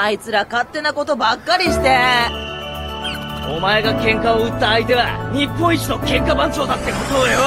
あいつら勝手なことばっかりして。 お前が喧嘩を売った相手は日本一の喧嘩番長だってことをよ。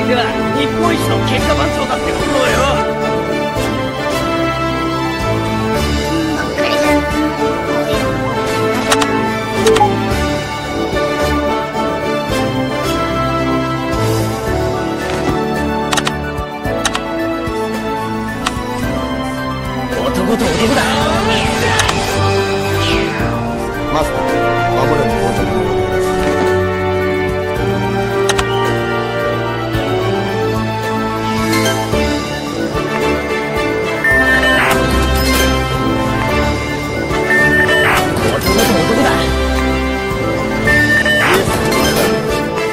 手は日本一の喧嘩番長だってことをよ。男と男だ。 マスター、まもなく到着の予定です。 男と男だ。 イエス、マスター。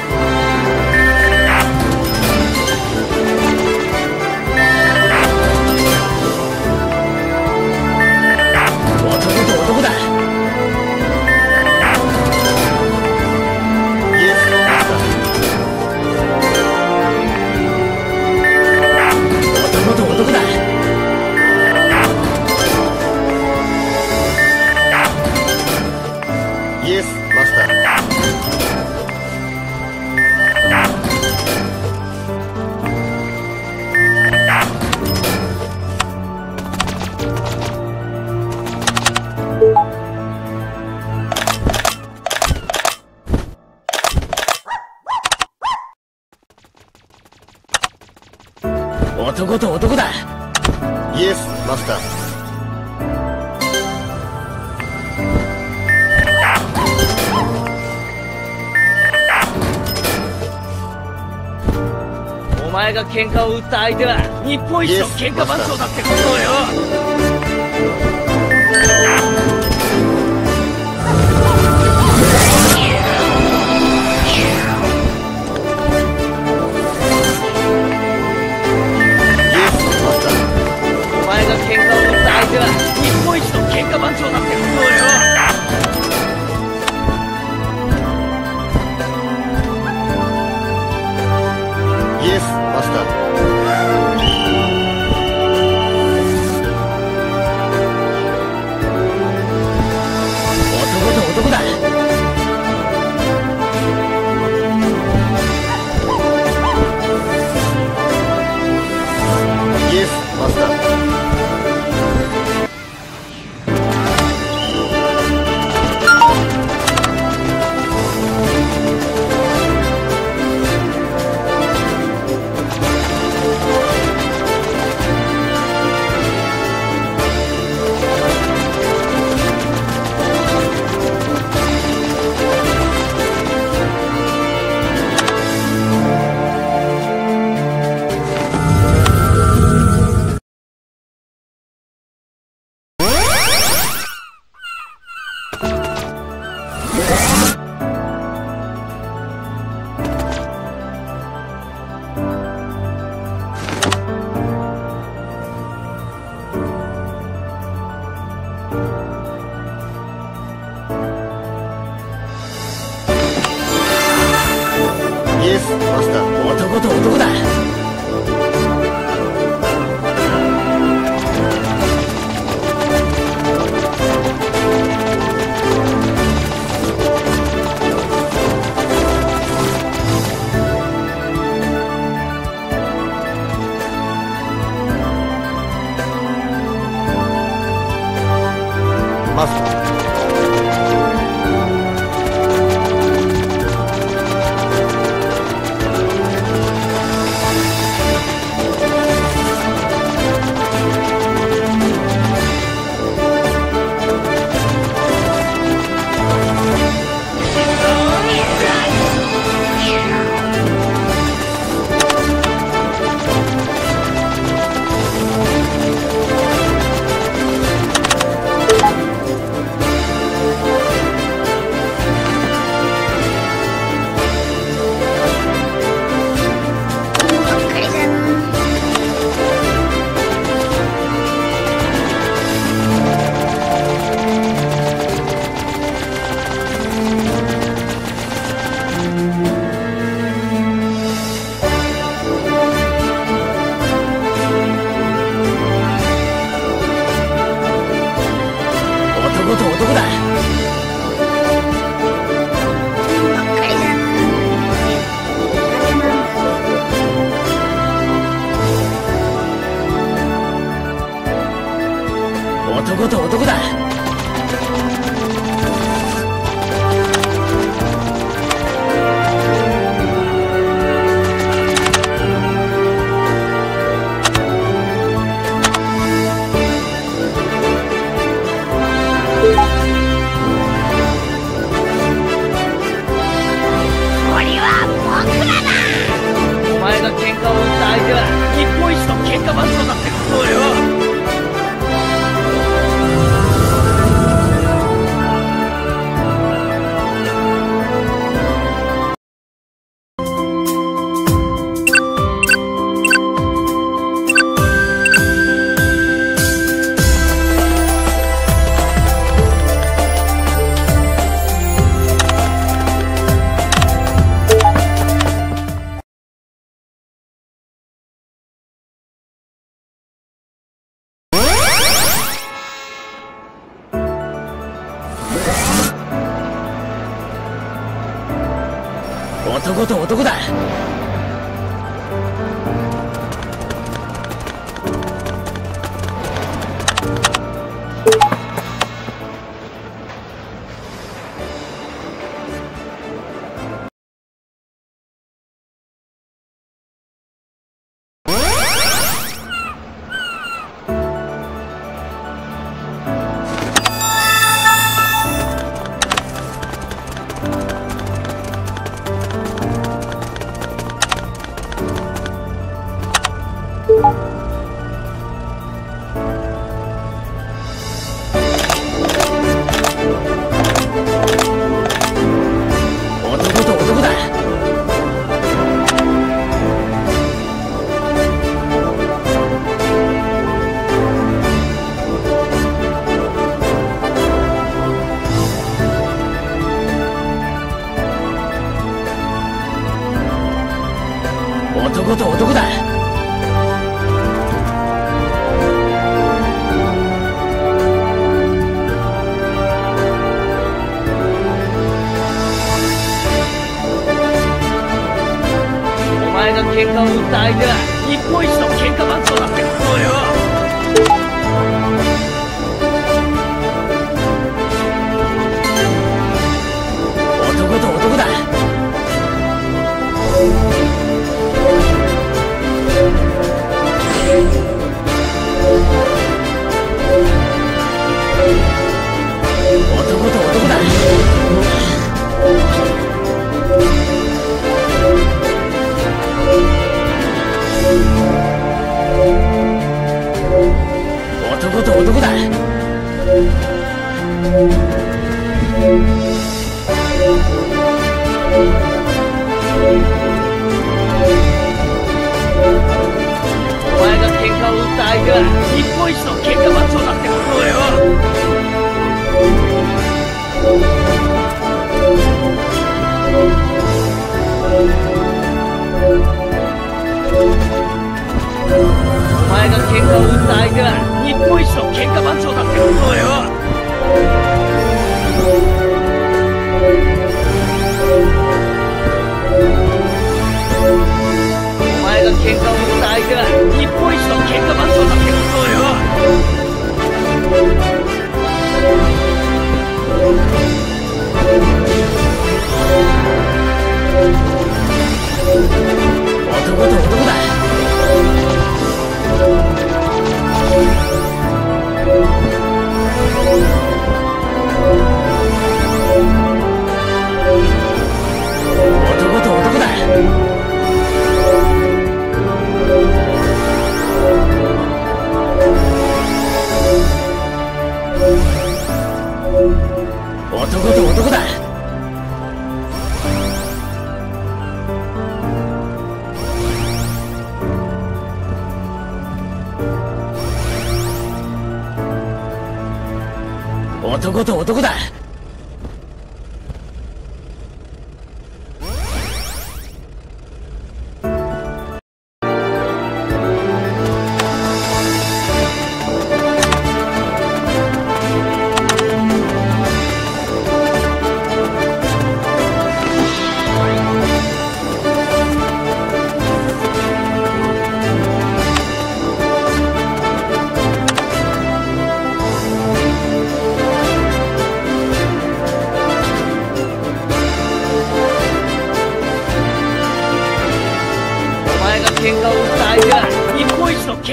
イエス、マスター。 男と男だ。 イエス、マスター。 お前が喧嘩を売った相手は日本一の喧嘩番長だってことをよ。お前が喧嘩を売った相手は日本一の喧嘩番長だってことをよ。 イエス、マスター。 男と男だ。 イエス、マスター。イエス、マスター。 男と男だ。 マスター。 男と男だ。 男と男だ。お前が喧嘩を売った相手は日本一の喧嘩番長だってことをよ。男と男だ。男と男だ。お前が喧嘩を売った相手は日本一の喧嘩番長だってことをよ。男と男だ。男と男だ。男と男だ。お前が喧嘩を売った相手は日本一の喧嘩番長だってことをよ。お前が喧嘩を売った相手は日本一の喧嘩番長だってことをよ。お前が喧嘩を売った相手は日本一の喧嘩番長だってことをよ。男と男だ。男と男だ。男と男だ。男と男だ。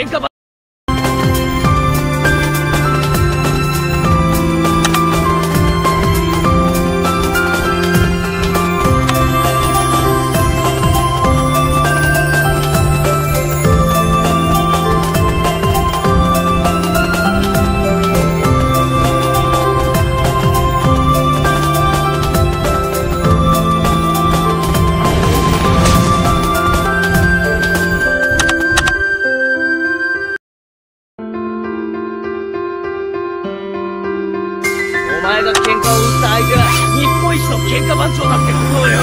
喧嘩番お前が喧嘩を売った相手は日本一の喧嘩番長だってことをよ。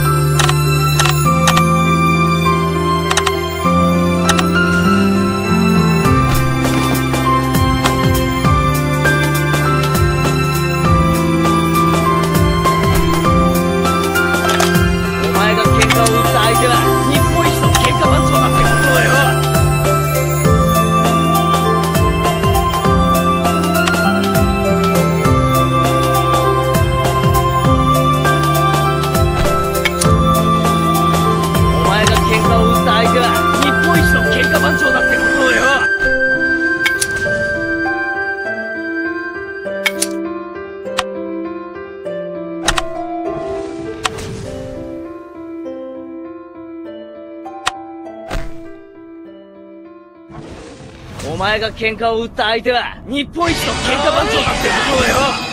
お前が喧嘩を売った相手は日本一の喧嘩番長だってことをよ。番長だってことをよ。お前が喧嘩を売った相手は日本一の喧嘩番長だってことをよ。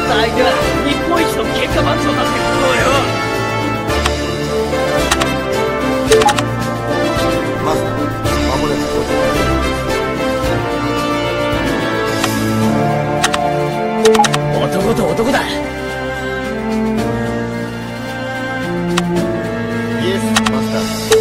った相手は日本一の喧嘩番長だってことをよ。 マスター、間もなく到着。 男と男だ。 イエスマスター。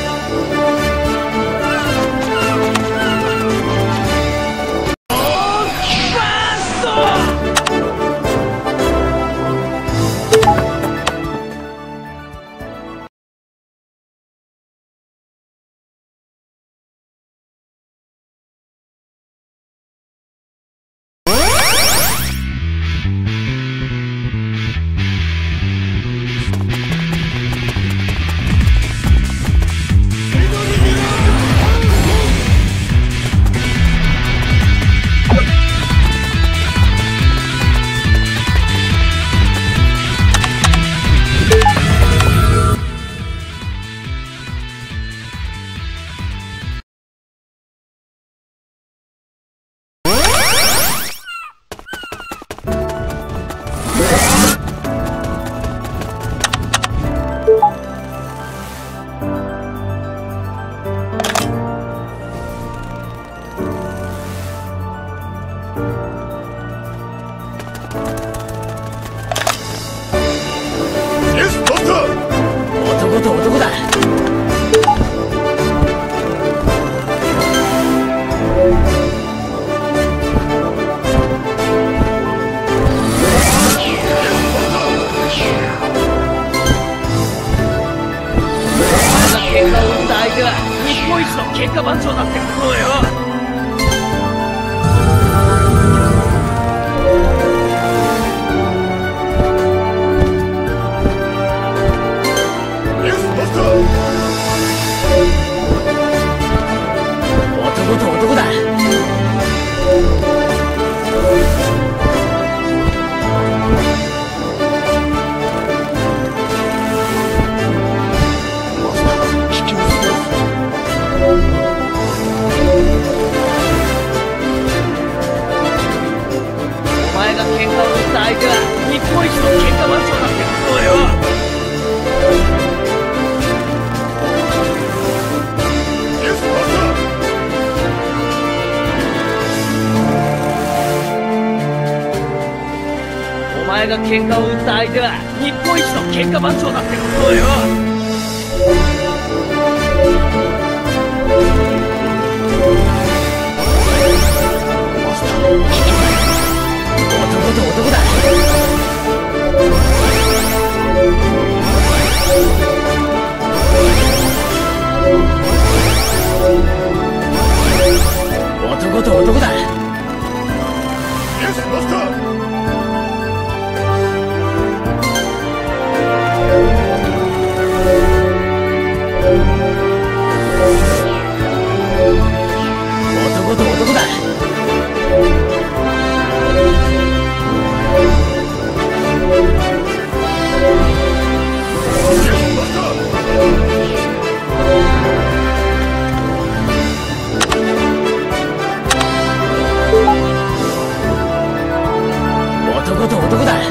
男と男だ。喧嘩を打った相手は日本一の喧嘩番長だってことをよ。男と男だ。お前が喧嘩を打った相手は日本一の喧嘩番長だってことをよ。お前が喧嘩を打った相手は日本一の喧嘩番長だってことをよ。男と男だ。男と男だ。 イエスマスター。 男と男だ。男と男だ。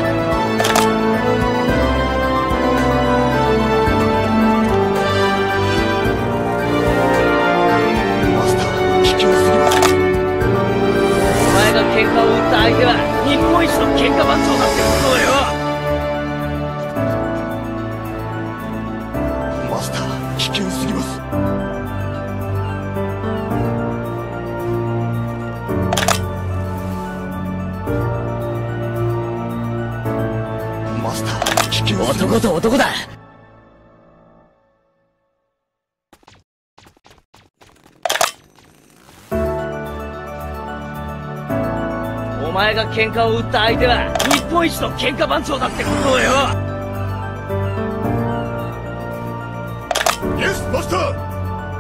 喧嘩を打った相手は日本一の喧嘩番長だってことをよ。 マスター、危険すぎます。マスター、危険すぎます。 男と男だ。お前が喧嘩を打った相手は日本一の喧嘩番長だってことをよ。 イエスマスター。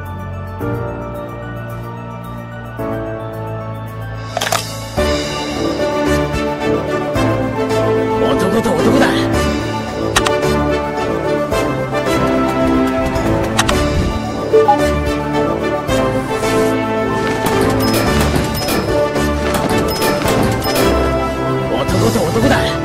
男と男だ。男と男だ。